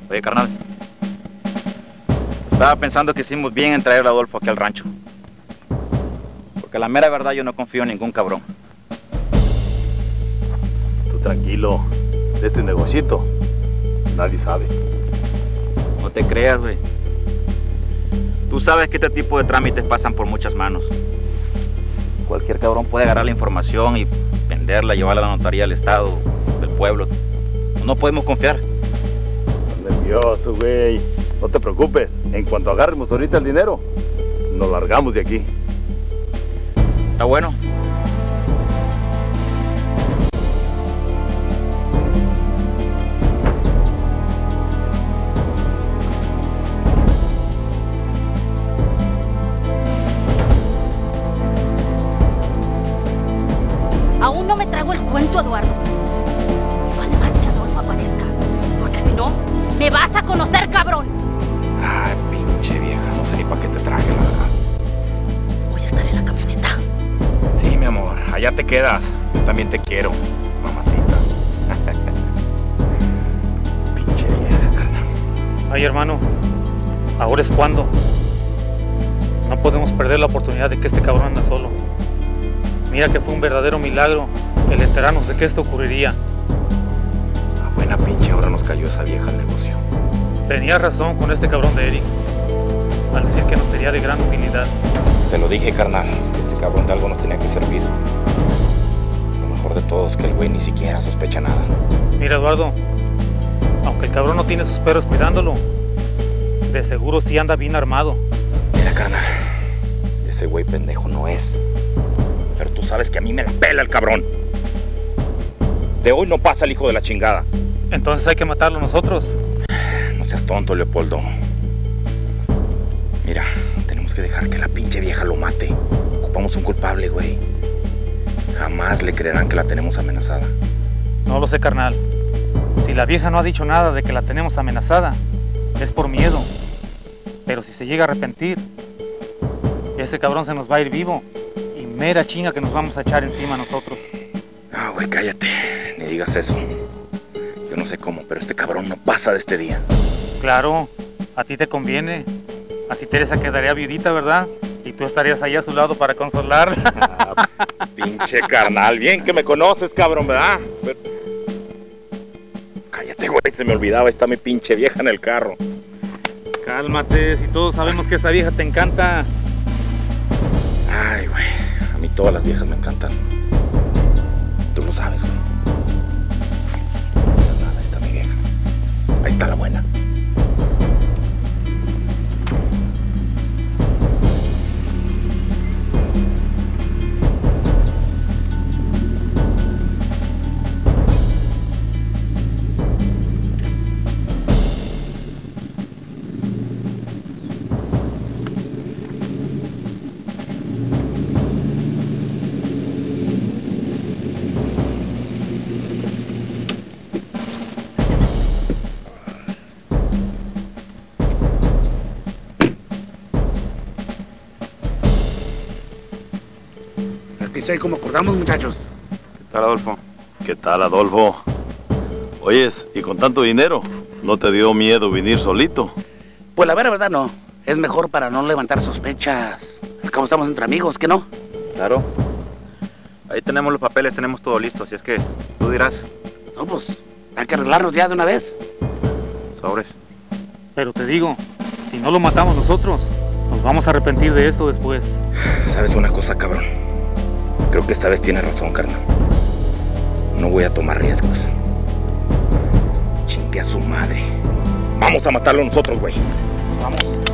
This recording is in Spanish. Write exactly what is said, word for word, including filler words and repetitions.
Oye, carnal, estaba pensando que hicimos bien en traer a Adolfo aquí al rancho. Porque la mera verdad yo no confío en ningún cabrón. Tú tranquilo, de este negocito nadie sabe. No te creas, güey. Tú sabes que este tipo de trámites pasan por muchas manos. Cualquier cabrón puede agarrar la información y venderla, llevarla a la notaría del estado, del pueblo. No podemos confiar. Estás nervioso, güey. No te preocupes. En cuanto agarremos ahorita el dinero, nos largamos de aquí. Está bueno. Aún no me trago el cuento, Eduardo. Vale más que Adolfo aparezca, porque si no, me vas a conocer, cabrón. Ay, pinche vieja, no sé ni para qué te traje, la verdad. Voy a estar en la camioneta. Sí, mi amor, allá te quedas. Yo también te quiero, mamacita. Pinche vieja, carnal. Ay, hermano, ahora es cuando. No podemos perder la oportunidad de que este cabrón anda solo. Mira que fue un verdadero milagro el enterarnos de que esto ocurriría. A buena pinche hora nos cayó esa vieja al negocio. Tenía razón con este cabrón de Eric al decir que nos sería de gran utilidad. Te lo dije, carnal, que este cabrón de algo nos tenía que servir. Lo mejor de todo es que el güey ni siquiera sospecha nada. Mira, Eduardo, aunque el cabrón no tiene sus perros cuidándolo, de seguro sí anda bien armado. Mira, carnal, ese güey pendejo no es. Pero tú sabes que a mí me la pela el cabrón. De hoy no pasa el hijo de la chingada. Entonces hay que matarlo nosotros. No seas tonto, Leopoldo. Mira, tenemos que dejar que la pinche vieja lo mate. Ocupamos un culpable, güey. Jamás le creerán que la tenemos amenazada. No lo sé, carnal. Si la vieja no ha dicho nada de que la tenemos amenazada, es por miedo. Pero si se llega a arrepentir, ese cabrón se nos va a ir vivo. Y mera chinga que nos vamos a echar encima nosotros. Ah, güey, cállate. Ni digas eso. Yo no sé cómo, pero este cabrón no pasa de este día. Claro, a ti te conviene. Así Teresa quedaría viudita, ¿verdad? Y tú estarías ahí a su lado para consolarla. Ah, pinche carnal, bien que me conoces, cabrón, ¿verdad? Pero... Cállate, güey, se me olvidaba, está mi pinche vieja en el carro. Cálmate, si todos sabemos que esa vieja te encanta. Ay, güey, a mí todas las viejas me encantan. Tú lo sabes, güey. No digas nada, ahí está mi vieja. Ahí está la buena. Como acordamos, muchachos. ¿Qué tal, Adolfo? ¿Qué tal, Adolfo? Oyes, y con tanto dinero, ¿no te dio miedo venir solito? Pues la vera verdad no. Es mejor para no levantar sospechas. Al cabo estamos entre amigos, ¿qué no? Claro. Ahí tenemos los papeles, tenemos todo listo, así es que tú dirás. No, pues, hay que arreglarnos ya de una vez. Sobres. Pero te digo, si no lo matamos nosotros, nos vamos a arrepentir de esto después. ¿Sabes una cosa, cabrón? Creo que esta vez tienes razón, carnal. No voy a tomar riesgos. Chingue a su madre. Vamos a matarlo nosotros, güey. Vamos.